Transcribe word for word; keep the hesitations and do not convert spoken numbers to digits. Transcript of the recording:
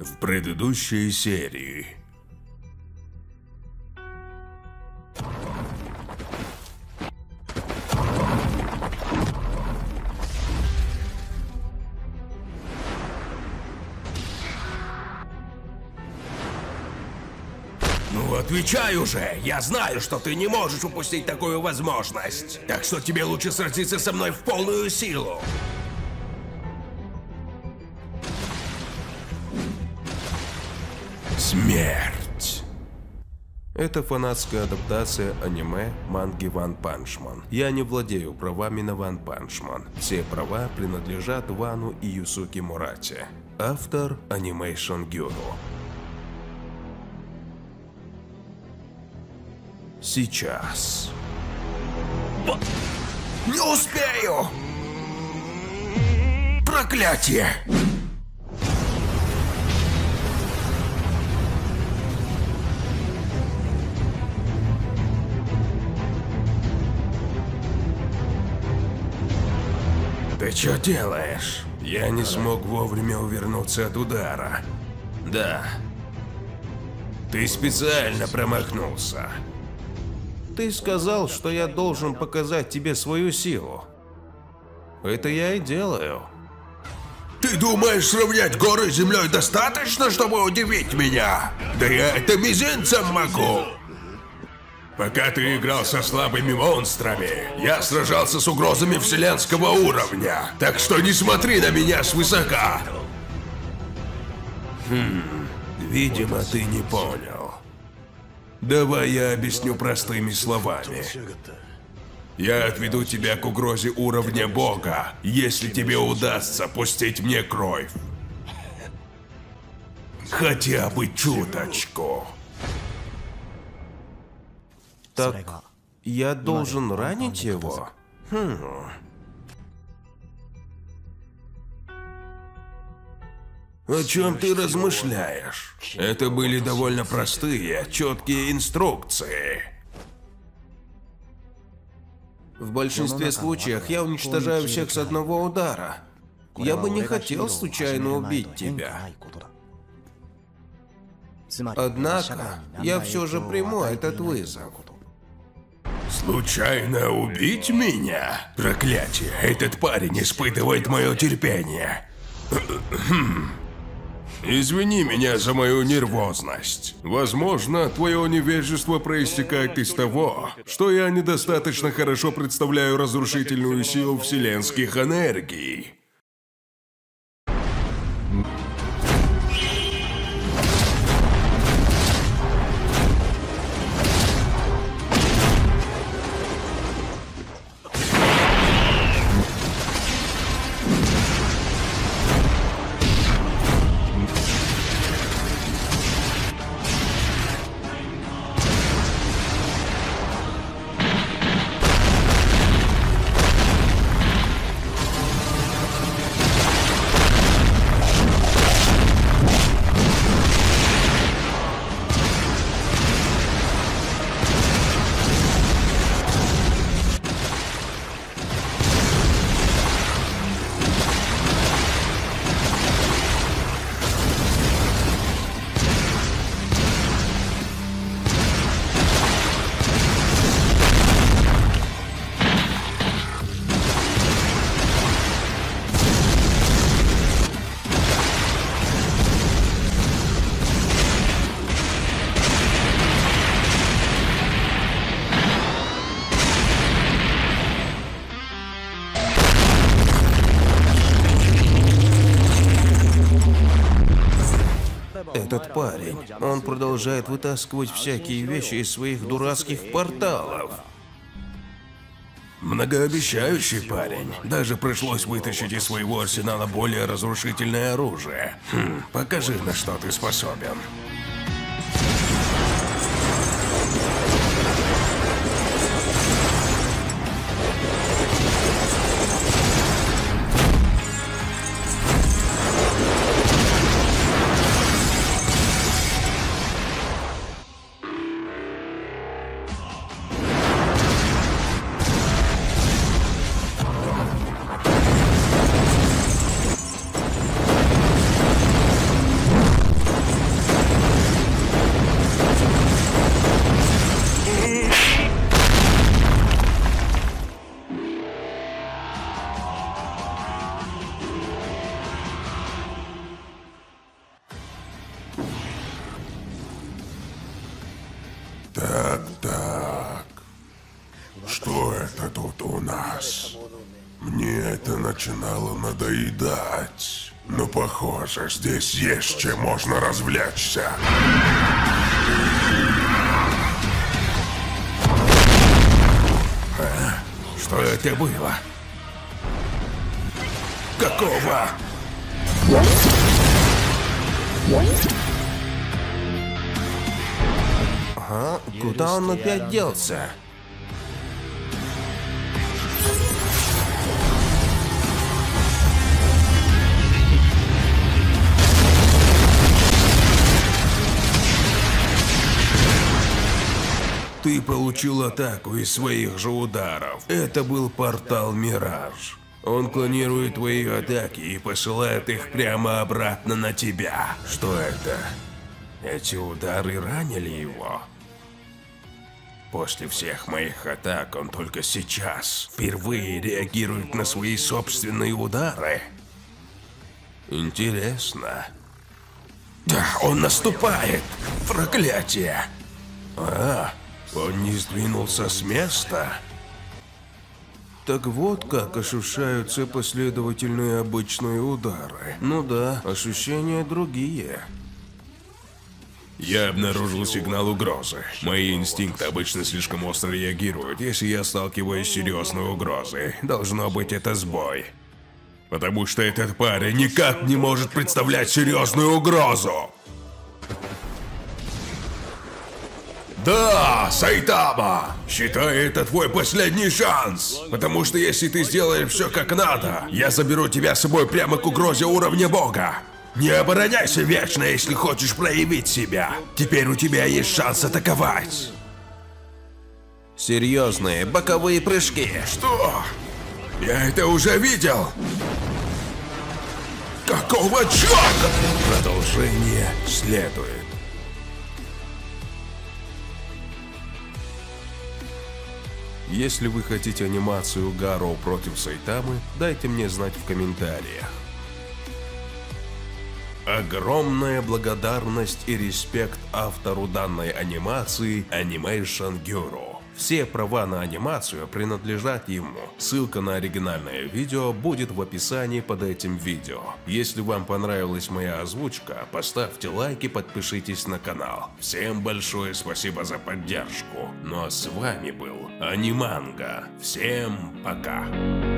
В предыдущей серии. Ну, отвечай уже! Я знаю, что ты не можешь упустить такую возможность. Так что тебе лучше сразиться со мной в полную силу. Смерть. Это фанатская адаптация аниме манги One Punch Man. Я не владею правами на One Punch Man. Все права принадлежат Вану и Юсуки Мурате. Автор Animation Guru. Сейчас. Не успею! Проклятие! Ты что делаешь? Я не смог вовремя увернуться от удара. Да. Ты специально промахнулся. Ты сказал, что я должен показать тебе свою силу. Это я и делаю. Ты думаешь, сравнять горы с землей достаточно, чтобы удивить меня? Да я это мизинцем могу. Пока ты играл со слабыми монстрами, я сражался с угрозами вселенского уровня. Так что не смотри на меня свысока. Хм, видимо, ты не понял. Давай я объясню простыми словами. Я отведу тебя к угрозе уровня бога, если тебе удастся пустить мне кровь. Хотя бы чуточку. Так, я должен ранить его? Хм. О чем ты размышляешь? Это были довольно простые, четкие инструкции. В большинстве случаев я уничтожаю всех с одного удара. Я бы не хотел случайно убить тебя. Однако, я все же приму этот вызов. Случайно убить меня? Проклятие, этот парень испытывает мое терпение. Извини меня за мою нервозность. Возможно, твое невежество проистекает из того, что я недостаточно хорошо представляю разрушительную силу вселенских энергий. Этот парень, он продолжает вытаскивать всякие вещи из своих дурацких порталов. Многообещающий парень. Даже пришлось вытащить из своего арсенала более разрушительное оружие. Хм, покажи, на что ты способен. начинало надоедать. Но похоже, здесь есть чем можно развлечься. А? Что это было? Какого? Ага, куда он опять делся? Ты получил атаку из своих же ударов. Это был портал Мираж. Он клонирует твои атаки и посылает их прямо обратно на тебя. Что это? Эти удары ранили его? После всех моих атак он только сейчас впервые реагирует на свои собственные удары. Интересно. Да, он наступает! Проклятие! А, он не сдвинулся с места? Так вот как ощущаются последовательные обычные удары. Ну да, ощущения другие. Я обнаружил сигнал угрозы. Мои инстинкты обычно слишком остро реагируют, если я сталкиваюсь с серьезной угрозой. Должно быть, это сбой. Потому что этот парень никак не может представлять серьезную угрозу. Да, Сайтама! Считай, это твой последний шанс! Потому что если ты сделаешь все как надо, я заберу тебя с собой прямо к угрозе уровня бога. Не обороняйся вечно, если хочешь проявить себя. Теперь у тебя есть шанс атаковать. Серьезные боковые прыжки. Что? Я это уже видел! Какого черта? Продолжение следует. Если вы хотите анимацию Гаро против Сайтамы, дайте мне знать в комментариях. Огромная благодарность и респект автору данной анимации Animation Guru. Все права на анимацию принадлежат ему. Ссылка на оригинальное видео будет в описании под этим видео. Если вам понравилась моя озвучка, поставьте лайк и подпишитесь на канал. Всем большое спасибо за поддержку. Ну а с вами был Аниманга. Всем пока.